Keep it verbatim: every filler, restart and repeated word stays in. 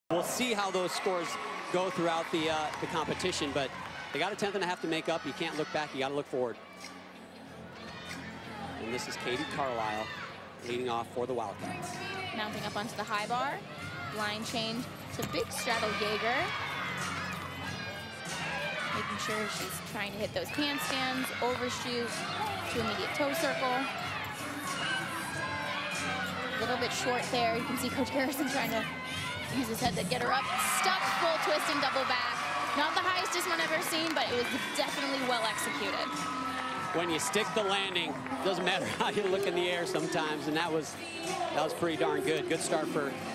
We'll see how those scores go throughout the, uh, the competition, but they got a tenth and a half to make up. You can't look back, you got to look forward. And this is Katie Carlisle leading off for the Wildcats. Mounting up onto the high bar, line change to big straddle Jaeger. Making sure she's trying to hit those handstands, overshoot to immediate toe circle. A little bit short there. You can see Coach Harrison trying to use his head to get her up. Stuck full twisting double back. Not the highest this one I've ever seen, but it was definitely well executed. When you stick the landing, doesn't matter how you look in the air sometimes, and that was that was pretty darn good. Good start for